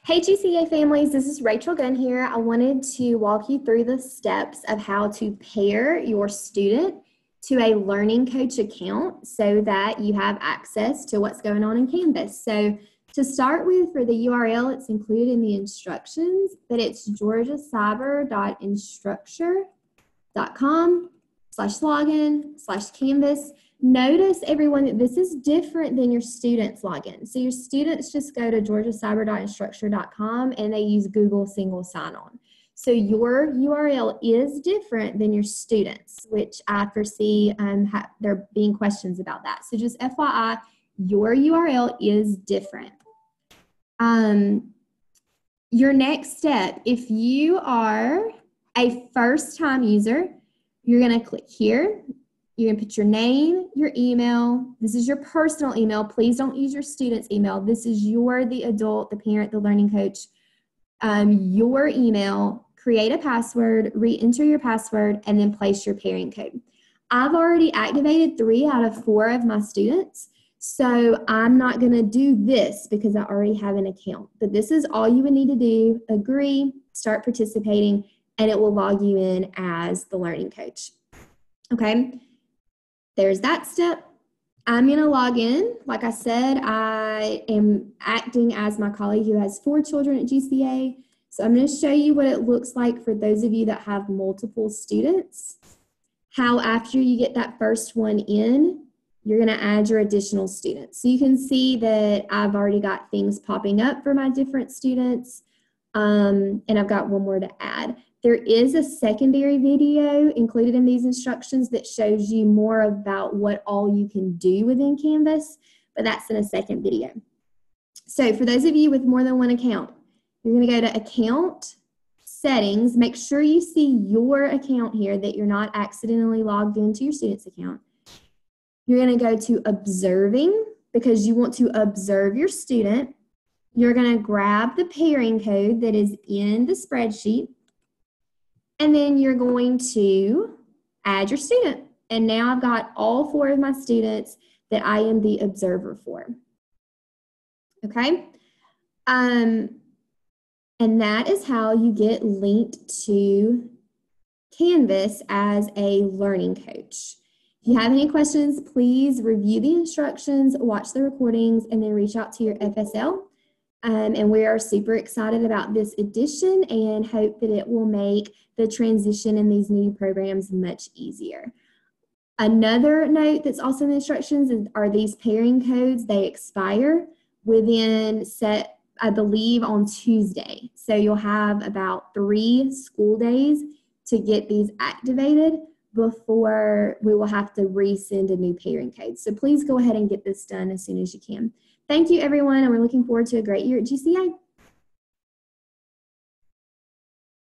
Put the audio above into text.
Hey GCA families, this is Rachel Gunn here. I wanted to walk you through the steps of how to pair your student to a Learning Coach account so that you have access to what's going on in Canvas. So to start with, for the URL, it's included in the instructions, but it's georgiacyber.instructure.com/login/Canvas. Notice, everyone, that this is different than your students' login. So your students just go to georgiacyber.instructure.com and they use Google single sign-on. So your URL is different than your students, which I foresee there being questions about that. So just FYI, your URL is different. Your next step, if you are a first-time user, you're going to click here. You're going to put your name, your email. This is your personal email. Please don't use your student's email. This is the adult, the parent, the learning coach. Your email, create a password, re-enter your password, and then place your pairing code. I've already activated 3 out of 4 of my students, so I'm not going to do this because I already have an account. But this is all you would need to do. Agree, start participating, and it will log you in as the learning coach. Okay? There's that step. I'm going to log in. Like I said, I am acting as my colleague who has 4 children at GCA. So I'm going to show you what it looks like for those of you that have multiple students. How after you get that first one in, you're going to add your additional students. So you can see that I've already got things popping up for my different students. And I've got one more to add. There is a secondary video included in these instructions that shows you more about what all you can do within Canvas, but that's in a second video. So for those of you with more than one account, you're going to go to Account, Settings. Make sure you see your account here, that you're not accidentally logged into your student's account. You're going to go to Observing because you want to observe your student. You're going to grab the pairing code that is in the spreadsheet, and then you're going to add your student. And now I've got all 4 of my students that I am the observer for. Okay? And that is how you get linked to Canvas as a learning coach. If you have any questions, please review the instructions, watch the recordings, and then reach out to your FSL. And we are super excited about this edition and hope that it will make the transition in these new programs much easier. Another note that's also in the instructions are these pairing codes. They expire within I believe, on Tuesday. So you'll have about 3 school days to get these activated before we will have to resend a new pairing code. So please go ahead and get this done as soon as you can. Thank you, everyone, and we're looking forward to a great year at GCA.